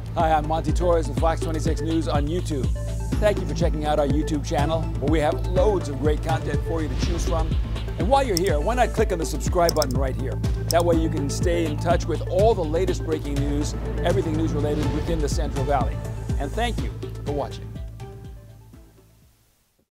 Hi, I'm Monty Torres with Fox 26 News on YouTube. Thank you for checking out our YouTube channel, where we have loads of great content for you to choose from. And while you're here, why not click on the subscribe button right here? That way you can stay in touch with all the latest breaking news, everything news related within the Central Valley. And thank you for watching.